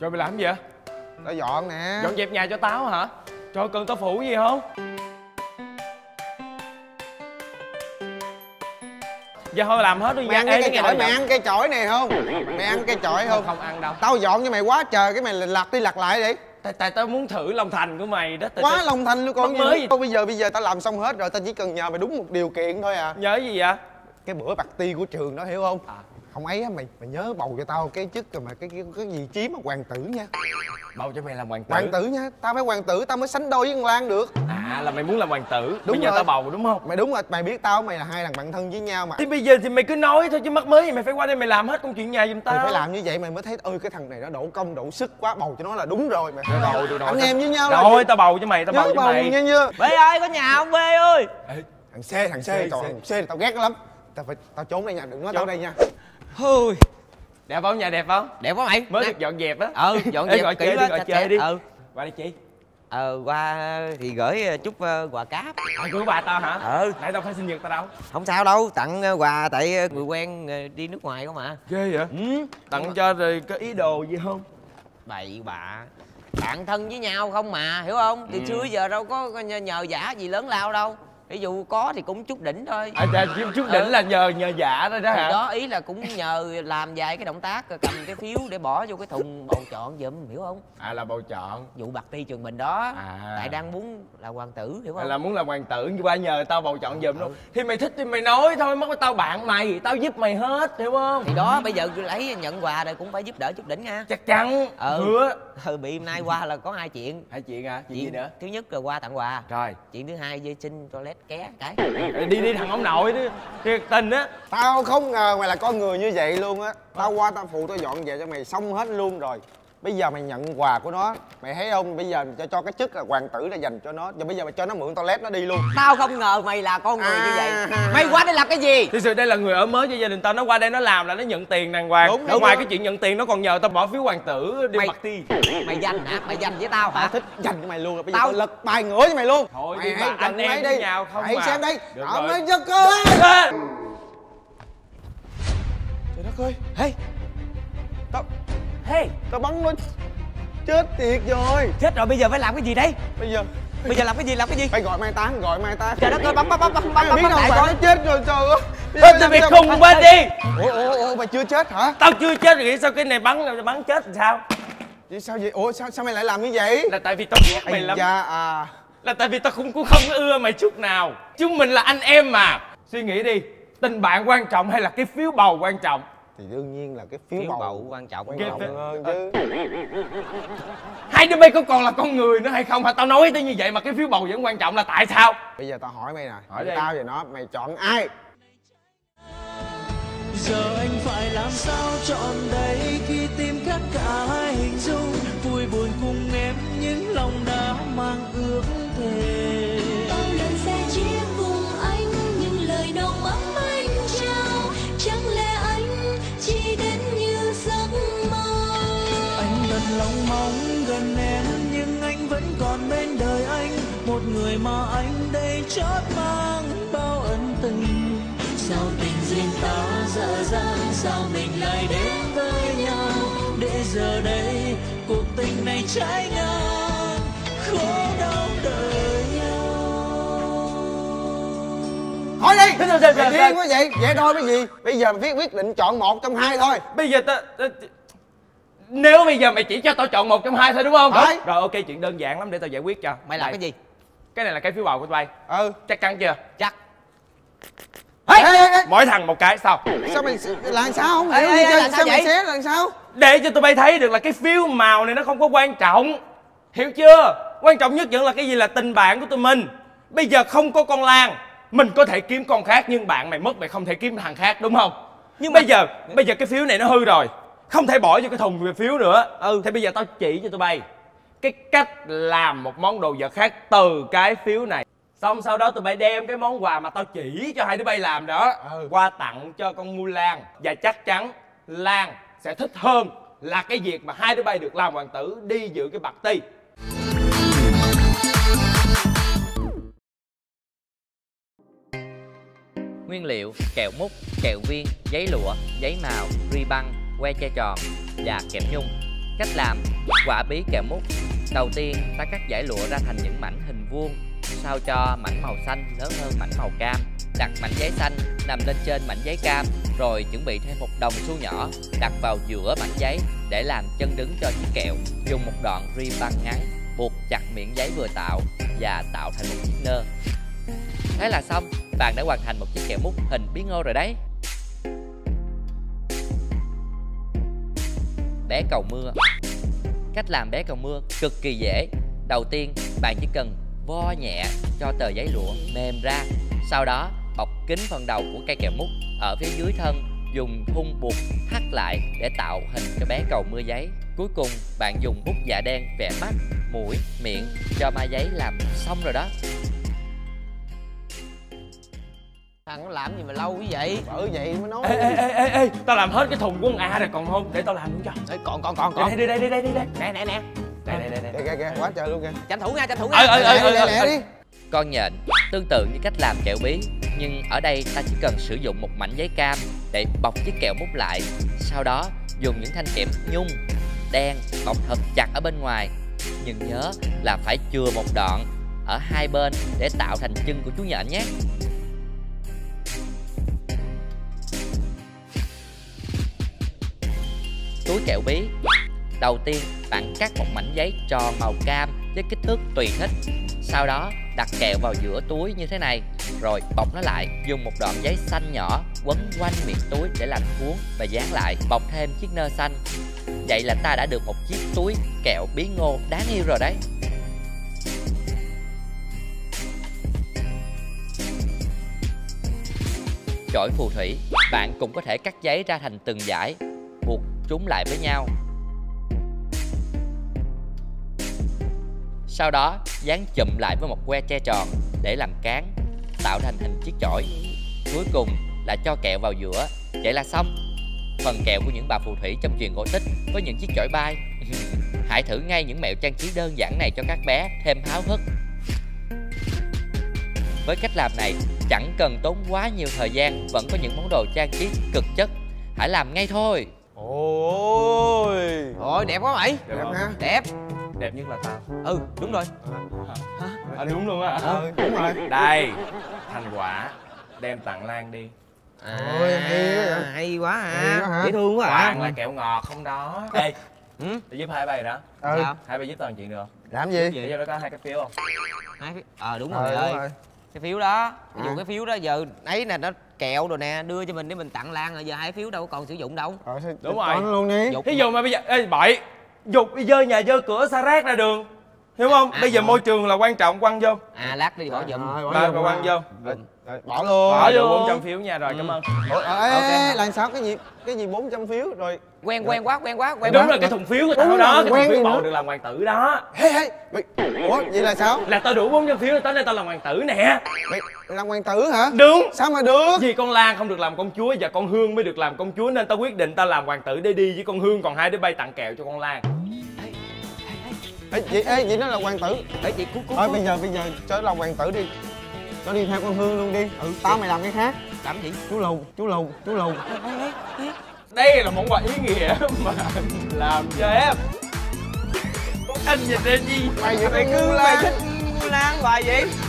Trời mày làm gì vậy? Tao dọn nè. Dọn dẹp nhà cho tao hả? Trời cần tao phụ gì không? Giờ thôi làm hết đi. Mày ăn cái chổi, mày ăn cái chổi này không? Mày ăn cái chổi không? Không ăn đâu. Tao dọn cho mày quá trời, cái mày lặt đi lặt lại đi. Tại tao muốn thử lòng thành của mày đó. Quá lòng thành luôn con mới. Bây giờ tao làm xong hết rồi, tao chỉ cần nhờ mày đúng một điều kiện thôi à. Nhớ gì vậy? Cái bữa party của trường đó hiểu không? À. Không ấy á, mày nhớ bầu cho tao cái chức rồi mà cái vị trí mà hoàng tử nha. Bầu cho mày làm hoàng tử. Hoàng tử nha, tao phải hoàng tử tao mới sánh đôi với con Lan được. À là mày muốn làm hoàng tử. Đúng bây giờ rồi. tao bầu đúng không? Mày đúng rồi, mày biết tao mày là hai thằng bạn thân với nhau mà. Thì bây giờ thì mày cứ nói thôi chứ mắc mới gì mày phải qua đây mày làm hết công chuyện nhà giùm tao. Mày phải làm như vậy mày mới thấy ơi cái thằng này nó đổ công đổ sức quá, bầu cho nó là đúng rồi mày. Được rồi. Anh em với nhau rồi tao bầu cho mày, tao bầu cho mày. Nghe chưa? Bê ơi, có nhà không Bê ơi? Ê, thằng C thì tao ghét nó lắm. Tao trốn đây nha, đừng nói tao đây nha. Ôi, Đẹp không? Nhà đẹp không? đẹp quá mày. Mới được dọn dẹp á. Dọn Ê, dẹp gọi kỹ chơi quá, đi, gọi sạch chơi sẽ. đi. Qua đây chi? Qua thì gửi chút quà cáp. Của bà tao hả? Nãy đâu phải sinh nhật tao đâu. Không sao đâu, tặng quà tại người quen đi nước ngoài không mà. Ghê vậy? Tặng cho rồi có ý đồ gì không? Bậy bạ. Bạn thân với nhau không mà, hiểu không? Từ xưa giờ đâu có nhờ vả gì lớn lao đâu. Ví dụ có thì cũng chút đỉnh thôi. Chút đỉnh là nhờ giả thôi đó hả? Thì đó ý là cũng nhờ làm vài cái động tác cầm cái phiếu để bỏ vô cái thùng bầu chọn giùm, hiểu không? À là bầu chọn. Vụ party trường mình đó. À. Tại đang muốn là hoàng tử, hiểu không? Là muốn làm hoàng tử qua nhờ tao bầu chọn giùm luôn. Thì mày thích thì mày nói thôi, mất tao bạn mày, tao giúp mày hết, hiểu không? Thì đó bây giờ lấy nhận quà rồi cũng phải giúp đỡ chút đỉnh nha. Chắc chắn. Hứa. Bị hôm nay qua là có hai chuyện. Hai chuyện hả? Chuyện gì nữa? Thứ nhất là qua tặng quà. Rồi. Chuyện thứ hai vệ sinh toilet ké cái. Đi thằng ông nội đi. Thiệt tình á. Tao không ngờ mày là con người như vậy luôn á. Tao qua tao phụ tao dọn về cho mày xong hết luôn rồi. Bây giờ mày nhận quà của nó, mày thấy không? Bây giờ cho cái chức là hoàng tử là dành cho nó. Giờ bây giờ mày cho nó mượn toilet nó đi luôn. Tao không ngờ mày là con người như vậy. Mày qua đây làm cái gì? Thực sự đây là người ở mới cho gia đình tao, nó qua đây nó làm là nó nhận tiền đàng hoàng. Đúng, ngoài cái chuyện nhận tiền nó còn nhờ tao bỏ phiếu hoàng tử đi party. Mày danh hả? Mày danh với tao hả? Tao thích dành cho mày luôn. Bây giờ tao lật bài ngửa cho mày luôn. Thôi mày đi mà anh em với nhau không mà. Hãy xem đây. Được Mày giật cơ. Trời đất ơi. Hey. Tao bắn nó chết tiệt rồi. Chết rồi, bây giờ phải làm cái gì đây? Bây giờ làm cái gì? phải gọi mai táng. Trời đất ơi, bấm biết đâu đại bạn coi. nó chết rồi trời ơi. Tao bị khùng quên đi. Ủa mày chưa chết hả? Tao chưa chết rồi, nghĩ sao cái này bắn chết thì sao? Vậy sao vậy? Ủa sao mày lại làm như vậy? Là tại vì tao ghét mày lắm. Là tại vì tao cũng không ưa mày chút nào. Chúng mình là anh em mà. Suy nghĩ đi, tình bạn quan trọng hay là cái phiếu bầu quan trọng? Thì đương nhiên là cái phiếu bầu quan trọng hơn chứ. Hai đứa bay có còn là con người nữa hay không hả? Tao nói tới như vậy mà cái phiếu bầu vẫn quan trọng là tại sao? Bây giờ tao hỏi mày nè, hỏi tao về nó, mày chọn ai? Giờ anh phải làm sao chọn đây khi tìm tất cả hai hình dung vui buồn cùng em những lòng đã mang ước thề. Bao lần sẽ chia cùng anh những lời nồng ấm anh trao, chẳng lẽ anh chỉ đến như giấc mơ. Anh thật lòng mong gần em nhưng anh vẫn còn bên đời anh, một người mà anh đây chót mang bao ân tình. Sao tình duyên ta dở dang, sao mình lại đến với nhau, để giờ đây cuộc tình này trái ngang khổ đau đời nhau. Hỏi đi. Mày điên quá vậy? Vậy đôi cái gì? Bây giờ mày quyết định chọn một trong hai thôi. Bây giờ nếu bây giờ mày chỉ cho tao chọn một trong hai thôi đúng không? Phải. Rồi ok, chuyện đơn giản lắm để tao giải quyết cho. Mày làm cái gì? Cái này là cái phiếu bầu của tụi bay. Chắc chắn chưa? Chắc. Mỗi thằng một cái sao? Sao mày làm sao không hiểu gì chứ? Sao mày xé làm sao? Để cho tụi bay thấy được là cái phiếu màu này nó không có quan trọng. Hiểu chưa? Quan trọng nhất vẫn là cái gì, là tình bạn của tụi mình. Bây giờ không có con Lan, mình có thể kiếm con khác, nhưng bạn mày mất mày không thể kiếm thằng khác đúng không? Nhưng bây giờ cái phiếu này nó hư rồi, không thể bỏ vô cái thùng về phiếu nữa. Thì bây giờ tao chỉ cho tụi bay cái cách làm một món đồ vật khác từ cái phiếu này. Xong sau đó tụi bay đem cái món quà mà tao chỉ cho hai đứa bay làm đó qua tặng cho con Mu Lan. Và chắc chắn Lan sẽ thích hơn là cái việc mà hai đứa bay được làm hoàng tử đi dự cái party. Nguyên liệu: kẹo mút, kẹo viên, giấy lụa, giấy màu, ruy băng, que chai tròn và kẹp nhung. Cách làm: quả bí kẹo mút. Đầu tiên ta cắt dải lụa ra thành những mảnh hình vuông, sao cho mảnh màu xanh lớn hơn mảnh màu cam. Đặt mảnh giấy xanh nằm lên trên mảnh giấy cam, rồi chuẩn bị thêm một đồng xu nhỏ đặt vào giữa mảnh giấy để làm chân đứng cho chiếc kẹo. Dùng một đoạn ri băng ngắn buộc chặt miệng giấy vừa tạo và tạo thành một chiếc nơ. Thế là xong, bạn đã hoàn thành một chiếc kẹo mút hình bí ngô rồi đấy. Bé cầu mưa. Cách làm bé cầu mưa cực kỳ dễ. Đầu tiên bạn chỉ cần vo nhẹ cho tờ giấy lụa mềm ra, sau đó bọc kín phần đầu của cây kẹo mút. Ở phía dưới thân dùng thun buộc thắt lại để tạo hình cho bé cầu mưa giấy. Cuối cùng bạn dùng bút dạ đen vẽ mắt, mũi, miệng cho ma giấy làm xong rồi đó. Thằng nó làm gì mà lâu như vậy? Bởi vậy mới nói. Ê, tao làm hết cái thùng của con A rồi còn không, để tao làm luôn cho. Ê, còn Đi đây. nè. Kìa, quá trời luôn kìa. Tranh thủ nha. Lẹ đi. Con nhện tương tự như cách làm kẹo bí, nhưng ở đây ta chỉ cần sử dụng một mảnh giấy cam để bọc chiếc kẹo mút lại. Sau đó dùng những thanh kẽm nhung đen bọc thật chặt ở bên ngoài, nhưng nhớ là phải chừa một đoạn ở hai bên để tạo thành chân của chú nhện nhé. Túi kẹo bí. Đầu tiên bạn cắt một mảnh giấy tròn màu cam với kích thước tùy thích. Sau đó đặt kẹo vào giữa túi như thế này, rồi bọc nó lại. Dùng một đoạn giấy xanh nhỏ quấn quanh miệng túi để làm cuốn và dán lại. Bọc thêm chiếc nơ xanh. Vậy là ta đã được một chiếc túi kẹo bí ngô đáng yêu rồi đấy. Chổi phù thủy. Bạn cũng có thể cắt giấy ra thành từng dải, buộc chúng lại với nhau. Sau đó dán chụm lại với một que tre tròn để làm cán, tạo thành hình chiếc chổi. Cuối cùng là cho kẹo vào giữa. Vậy là xong. Phần kẹo của những bà phù thủy trong truyền cổ tích với những chiếc chổi bay. Hãy thử ngay những mẹo trang trí đơn giản này cho các bé thêm háo hức. Với cách làm này chẳng cần tốn quá nhiều thời gian, vẫn có những món đồ trang trí cực chất. Hãy làm ngay thôi. Ôi đẹp quá mày. Đẹp ha. Đẹp nhất là tao. Ừ đúng rồi. Đúng luôn á. Đúng rồi. Đây, thành quả đem tặng Lan đi. Ôi, hay hay quá Hay quá hả? dễ thương quá Toàn là kẹo ngọt không đó. Ê, Ừ? để giúp hai bay đó. Sao? Hai bay giúp tao một chuyện được không? Làm gì? Để cho nó có hai cái phiếu không? Đúng rồi ơi. Cái phiếu đó, ví dụ cái phiếu đó giờ ấy nè, nó kẹo rồi nè, đưa cho mình để mình tặng Lan rồi, giờ hai phiếu đâu còn sử dụng đâu. Đúng rồi. Luôn đi. Thí dụ mà bây giờ, ê bậy, dục đi dơ nhà dơ cửa xa rác ra đường, hiểu không? Bây giờ môi trường là quan trọng, quăng vô. Lát đi bỏ giùm. Ba quăng vô. Bỏ luôn. Bỏ vô 400 phiếu nha, rồi cảm ơn. Làm sao cái gì 400 phiếu rồi. Quen quá. Đúng rồi, cái thùng phiếu của tao đó, cái quen thùng phiếu gì bầu nữa? được làm hoàng tử đó. Ủa vậy là sao? Là tao đủ 400 phiếu tới nên tao làm hoàng tử nè. Mày làm hoàng tử hả? Đúng. Sao mà được? Vì con Lan không được làm công chúa và con Hương mới được làm công chúa, nên tao quyết định tao làm hoàng tử để đi với con Hương, còn hai đứa bay tặng kẹo cho con Lan. Vậy nó là hoàng tử. Chị cút. Thôi bây giờ cho nó làm hoàng tử đi. Nó đi theo con Hương luôn đi. Tao mày làm cái khác. Làm gì? Chú lùn. Đây là món quà ý nghĩa mà làm cho em. Anh nhìn em gì? Mày Mày thích Lan hoài vậy?